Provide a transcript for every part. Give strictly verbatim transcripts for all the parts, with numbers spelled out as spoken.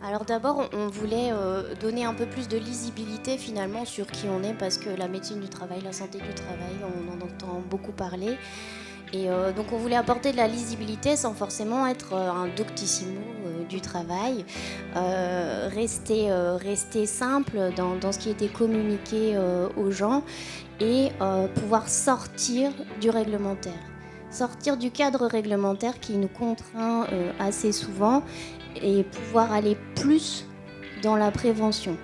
Alors d'abord, on voulait euh, donner un peu plus de lisibilité finalement sur qui on est, parce que la médecine du travail, la santé du travail, on en entend beaucoup parler. Et euh, donc on voulait apporter de la lisibilité sans forcément être euh, un doctissimo euh, du travail, euh, rester, euh, rester simple dans, dans ce qui était communiqué euh, aux gens et euh, pouvoir sortir du réglementaire. Sortir du cadre réglementaire qui nous contraint euh, assez souvent et pouvoir aller plus dans la prévention.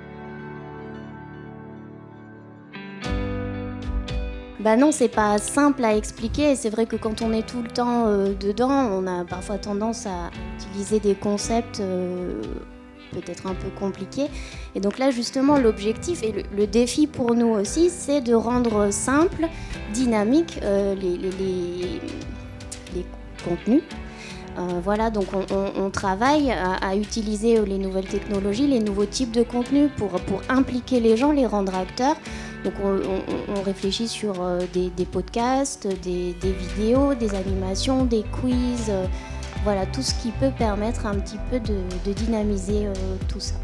Bah non, c'est pas simple à expliquer. C'est vrai que quand on est tout le temps euh, dedans, on a parfois tendance à utiliser des concepts euh, peut-être un peu compliqués. Et donc là, justement, l'objectif et le, le défi pour nous aussi, c'est de rendre simple, dynamique euh, les, les, les, les contenus. Euh, voilà, donc on, on, on travaille à, à utiliser les nouvelles technologies, les nouveaux types de contenus pour, pour impliquer les gens, les rendre acteurs. Donc on, on, on réfléchit sur euh, des, des podcasts, des, des vidéos, des animations, des quiz, euh, voilà, tout ce qui peut permettre un petit peu de, de dynamiser euh, tout ça.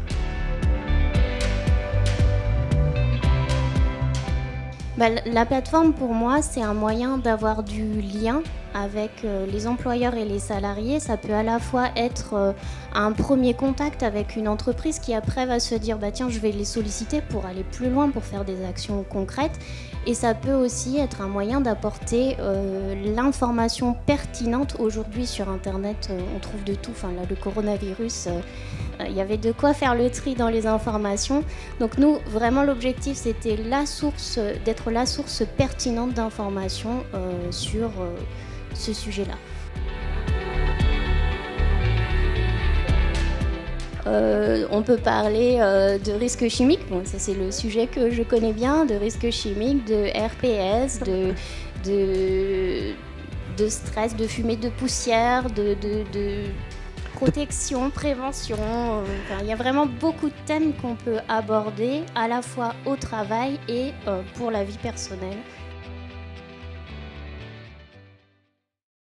Bah, la plateforme, pour moi, c'est un moyen d'avoir du lien avec euh, les employeurs et les salariés. Ça peut à la fois être euh, un premier contact avec une entreprise qui après va se dire bah, « tiens, je vais les solliciter pour aller plus loin, pour faire des actions concrètes ». Et ça peut aussi être un moyen d'apporter euh, l'information pertinente. Aujourd'hui, sur Internet, euh, on trouve de tout. Enfin, là, le coronavirus, euh, il y avait de quoi faire le tri dans les informations. Donc nous, vraiment, l'objectif, c'était la source, d'être la source pertinente d'informations euh, sur euh, ce sujet-là. Euh, on peut parler euh, de risques chimiques, bon, ça c'est le sujet que je connais bien, de risques chimiques, de R P S, de, de, de stress, de fumée de poussière, de, de, de protection, prévention. Euh, enfin, il y a vraiment beaucoup de thèmes qu'on peut aborder à la fois au travail et euh, pour la vie personnelle.